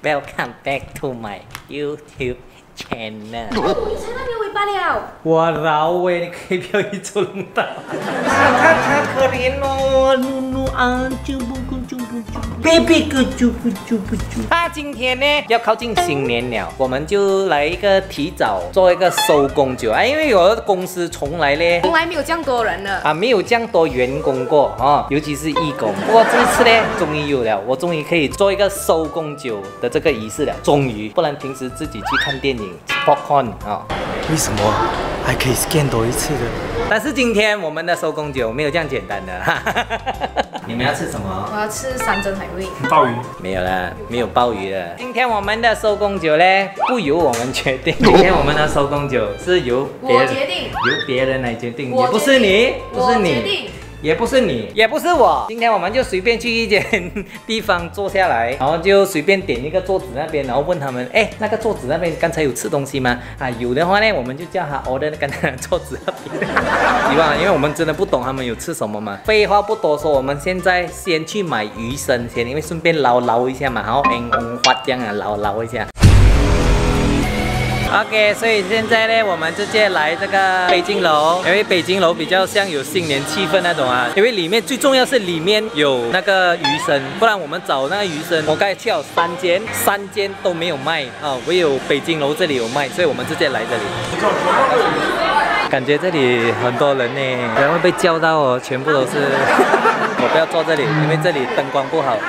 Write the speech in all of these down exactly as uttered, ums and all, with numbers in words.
Welcome back to my YouTube channel。 你才那边尾巴了。 我饶喂，你可以不要一直弄到。他他他可怜哦，努努啊，啾不咕啾不啾 ，baby 咕啾不啾不啾。他今天呢要靠近新年了，我们就来一个提早做一个收工酒啊，因为我的公司从来呢， 从来没有这样多人了啊，没有这样多员工过啊，尤其是义工。不过这一次呢，终于有了，我终于可以做一个收工酒的这个仪式了，终于，不然平时自己去看电影 popcorn 啊。 为什么还可以 scan 多一次的？ 但是今天我们的收工酒没有这样简单的。你们要吃什么？ 我要吃山珍海味。 鲍鱼？ 没有啦，没有鲍鱼的。今天我们的收工酒呢，不由我们决定。今天我们的收工酒是由别人我决定， 由别人来决定， 我也不是你，不是我决你。 定也不是你，也不是我。今天我们就随便去一间地方坐下来，然后就随便点一个桌子那边，然后问他们，哎，那个桌子那边刚才有吃东西吗？啊，有的话呢，我们就叫他 order 刚才的桌子那边。希望，因为我们真的不懂他们有吃什么嘛。废话不多说，我们现在先去买鱼生先，因为顺便捞捞一下嘛，然后嗯嗯花这样啊捞捞一下。OK， 所以现在呢，我们直接来这个北京楼，因为北京楼比较像有新年气氛那种啊。因为里面最重要是里面有那个鱼生，不然我们找那个鱼生，我刚才去了三间，三间都没有卖啊，唯有北京楼这里有卖，所以我们直接来这里。感觉这里很多人呢，然后会被叫到哦，全部都是。我不要坐这里，因为这里灯光不好。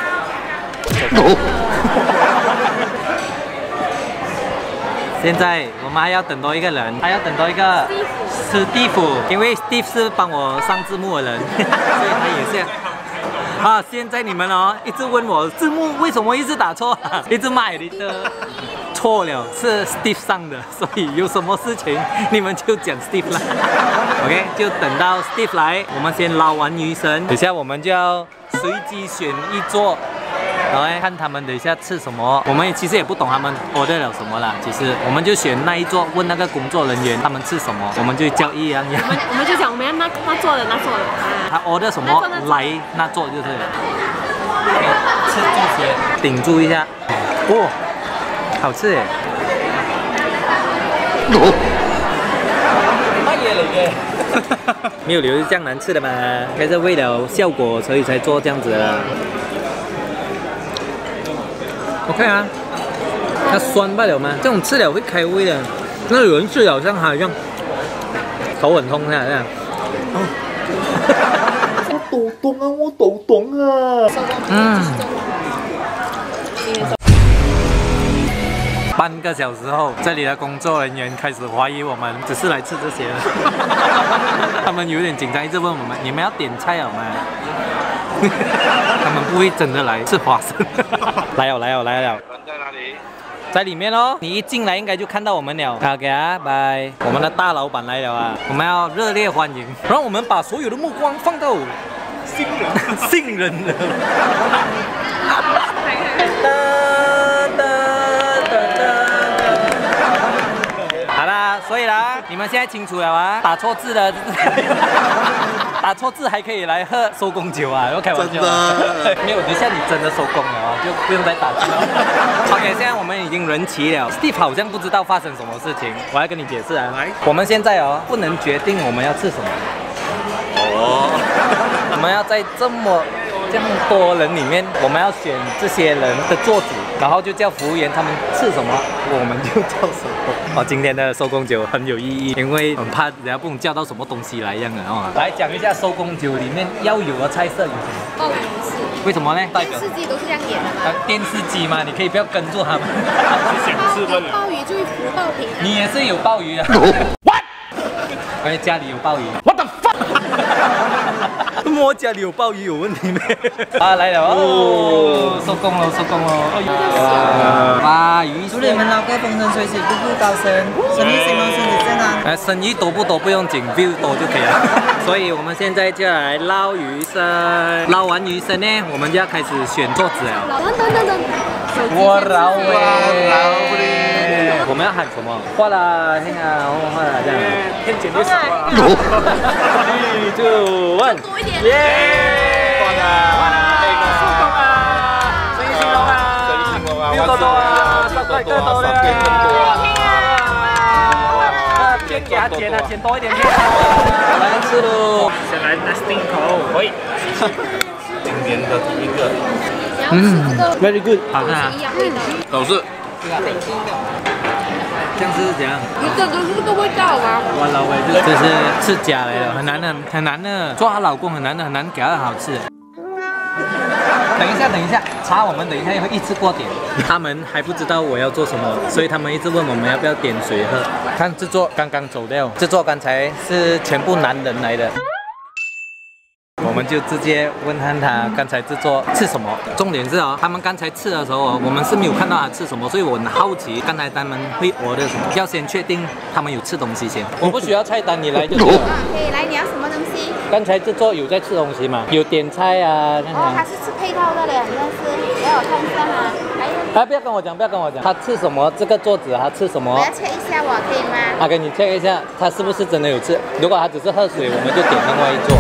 现在我们还要等多一个人，还要等多一个史蒂夫，因为 Steve 是帮我上字幕的人，所以他也是。啊，现在你们哦，一直问我字幕为什么一直打错，一直骂你的错了，是 Steve 上的，所以有什么事情你们就讲 Steve 啦。OK， 就等到 Steve 来，我们先捞完鱼生，等下我们就要随机选一桌。然后看他们等一下吃什么，我们其实也不懂他们 order 了什么啦。其实我们就选那一桌，问那个工作人员他们吃什么，我们就叫一样样。 我们我们就讲我们要那那做的那做的。 他 order 什么来那做就是了。吃这些，顶住一下。哦，好吃耶！卖嘢嚟嘅，没有理由是这样难吃的嘛，还是为了效果所以才做这样子的。OK 啊，它酸罢了吗？这种吃了会开胃的。那有人吃了像他一样，头很痛这样。哦， 我抖动啊，我抖动啊。 嗯。半个小时后，这里的工作人员开始怀疑我们只是来吃这些的。他们有点紧张，一直问我们：你们要点菜好吗？他们不会真的来吃花生。来了来了来了。人在哪里？在里面哦。你一进来应该就看到我们了。OK 啊，拜。我们的大老板来了啊，我们要热烈欢迎。然后我们把所有的目光放到新人，新人了。好啦，所以啦，你们现在清楚了啊？打错字的。打错字还可以来喝收工酒啊！要开玩笑，没有，等下你真的收工了啊，就不用再打字了。OK， 现在我们已经人齐了 ，Steve 好像不知道发生什么事情，我来跟你解释啊。来，我们现在哦不能决定我们要吃什么。哦，我们要在这么这样多人里面，我们要选这些人的桌子，然后就叫服务员他们吃什么，我们就叫什么。哦，今天的收工酒很有意义，因为很怕人家不懂叫到什么东西来一样的哦。来讲一下收工酒里面要有的菜色有什么？ 鲍鱼是。 为什么呢？代表电视机都是这样演的嘛。 啊，电视机嘛，你可以不要跟住他们。想吃不了。 鲍鱼就会浮爆瓶。 你也是有鲍鱼啊 ？What？ 哎，家里有鲍鱼。What the fuck？ 我家里有鲍鱼有问题没？啊，来了哦，收工了，收工了。哇，哇，鱼！ 祝你们老哥风生水起，步步高升，生意兴隆，身体健康。 哎，生意多不多不用紧 ，view 多就可以了。所以我们现在就来捞鱼生，捞完鱼生呢，我们就要开始选桌子了。 等等等等， 我捞喂！我们要喊什么？画啦，嘿啊，画啦，这样。天简历少。Three, two, one。 多一点。 耶！哇啦哇啦，收工啊！生意兴隆啊！生意兴隆啊！ 多多啊，三块更多了。先给他剪啊，剪多一点片。来吃喽， 先来 nesting 口，喂，今年的第一个， 嗯 ，very good， 好看啊， 一样味道。 都是。 这样是怎样？ 你这都是这个味道吗？ 我老味，这这是是假来的，很难的，很难的。做她老公很难的，很难给她好吃。等一下，等一下，茶我们等一下会一次过点。他们还不知道我要做什么，所以他们一直问我们要不要点水喝。看制作刚刚走掉，制作刚才是全部男人来的。我们就直接问看他刚才制作吃什么。重点是哦，他们刚才吃的时候哦，我们是没有看到他吃什么，所以我很好奇刚才他们会order什么，要先确定他们有吃东西先。我不需要菜单，你来就对了。 啊，可以来，你要什么东西？ 刚才制作有在吃东西吗？有点菜啊，看哦，他看。 是吃配套的嘞，好像是。来，我看一下哈。来， 啊，不要跟我讲，不要跟我讲，他吃什么？这个桌子他吃什么我？要 check 一下我可以吗？ 啊，给你 check 一下，他是不是真的有吃？如果他只是喝水，我们就点另外一桌。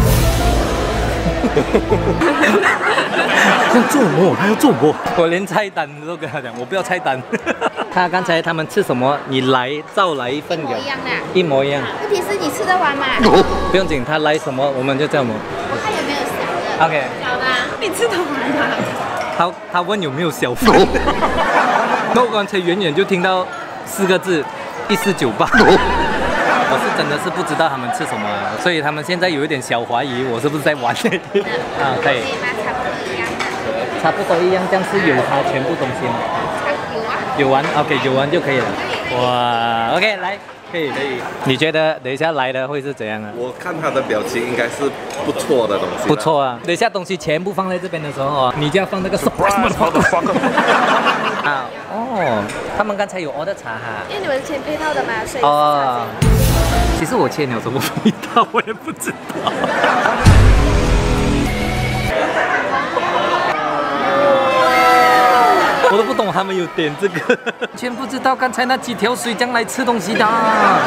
他要做什么？他要做什么？ 我连菜单都跟他讲，我不要菜单。他刚才他们吃什么，你来照来一份给我一模一样的。 一模一样。 问题是你吃得完吗？ 不用紧，他来什么我们就叫什么。 我看有没有小的。 OK。 小的，你吃得完吗？ 他他问有没有小费，那我刚才远远就听到四个字一四九八。我是真的是不知道他们吃什么，所以他们现在有一点小怀疑我是不是在玩。啊，可以。 可以吗？差不多一样的。 差不多一样，这样是有它全部东西吗？ 有啊。 有完 ，OK， 有完就可以了。哇 ，OK， 来，可以可以。你觉得等一下来的会是怎样啊？ 我看他的表情应该是不错的东西。 不错啊，等一下东西全部放在这边的时候哦，你就要放那个 surprise。啊，哦，他们刚才有 order 茶哈。 因为你们是签配套的嘛，所以哦。其实我签了什么味道，我也不知道。我都不懂他们有点这个，全不知道刚才那几条水将来吃东西的。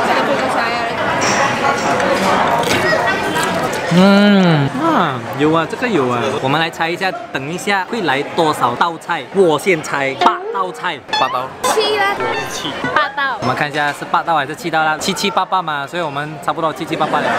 嗯啊，有啊，这个有啊。我们来猜一下，等一下会来多少道菜？我先猜八道菜，八道。 七啦， 七八道。 我们看一下是八道还是七道啦？七七八八嘛，所以我们差不多七七八八了。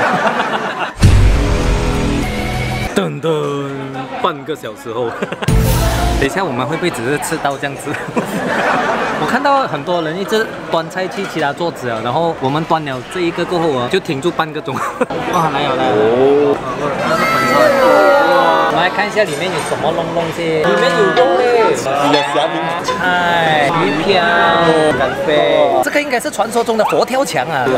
噔噔，半个小时后。等一下我们会不会只是吃到这样子？我看到很多人一直端菜去其他桌子啊，然后我们端了这一个过后啊，就停住半个钟。哇，来有来有。哦，那是粉菜。哇，我们来看一下里面有什么弄东西。里面有肉嘞， 有虾米菜、鱼漂、干贝。这个应该是传说中的佛跳墙啊。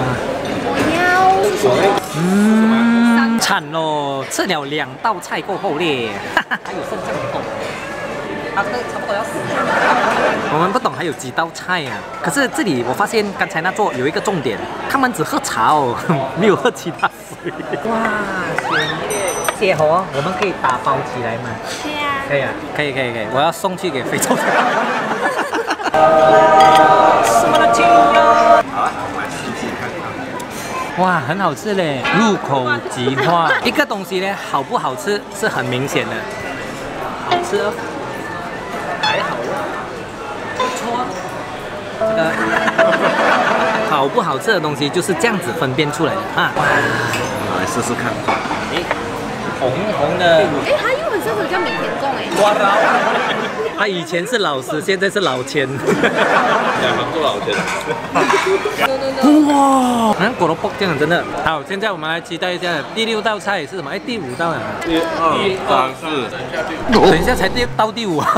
嗯，惨咯，吃了两道菜过后咧，还有剩这么多。啊，这个差不多要死。我们不懂还有几道菜啊。可是这里我发现刚才那桌有一个重点，他们只喝茶哦，没有喝其他水。哇，鲜叶，哦，我们可以打包起来吗？ 对啊。 可以啊，可以可以可以，我要送去给非洲。什么的亲呀？好啊，我们来试试看看。哇，很好吃嘞，入口即化。一个东西呢，好不好吃是很明显的。好吃哦。还好啊，不错。这个好不好吃的东西就是这样子分辨出来的啊！哇， 来试试看。 诶，红红的。 哎，他英文是不是叫米田共哎？ 哇老，他以前是老师，现在是老千。 两行做老千。 哇，好像锅萝卜这样，真的。好，现在我们来期待一下第六道菜是什么？哎，第五道啊。 一二三四， 等一下才第到第五啊。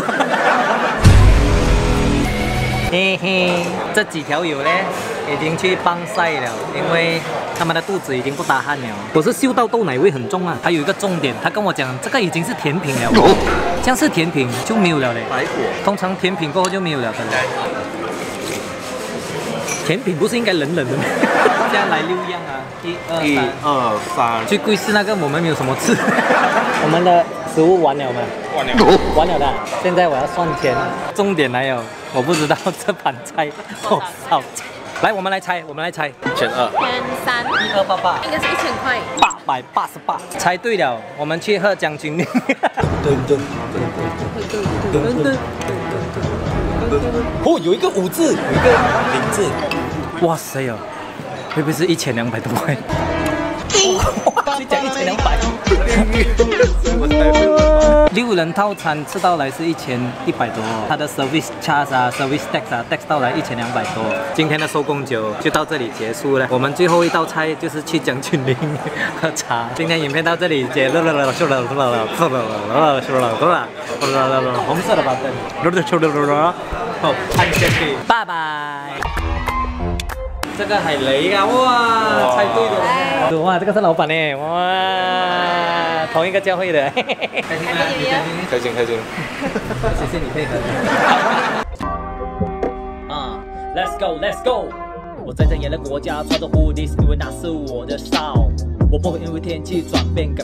嘿嘿，这几条友呢已经去帮晒了，因为他们的肚子已经不打鼾了。我是嗅到豆奶味很重啊。还有一个重点，他跟我讲这个已经是甜品了，这样是甜品就没有了嘞。 白果， 通常甜品过后就没有了的。甜品不是应该冷冷的吗？现在来六样啊，一二一三。 二三， 最贵是那个我们没有什么吃。我们的食物完了吗？ 完了， 完了的。现在我要算钱，重点来了，我不知道这盘菜多少钱。来，我们来猜，我们来猜， 一千二， 千三， 一二八八， 应该是一千块。 八百八十八，猜对了，我们去喝将军令。 噔噔噔噔噔噔噔噔哦，有一个五字，有一个零字。哇塞哦，会不会是一千两百多块？哇，谁讲一千两百？六人套餐吃到来是一千一百多，它的 service charge 啊 ，service tax 啊 ，tax 到来一千两百多。今天的收工酒就到这里结束了。我们最后一道菜就是去将军岭喝茶。今天影片到这里结束了，了，收了，收了，收了，收了，收了，收了，红色的 button， 收了，收了，好，按下去，拜拜。这个海雷啊，哇，猜对了，哇，这个是老板呢，哇，同一个教会的，开心吗？ 开心开心。 谢谢你配合。啊 ，Let's go，Let's go！ 我在这远的国家穿着 hoodies，因为那是我的少，我不会因为天气转变。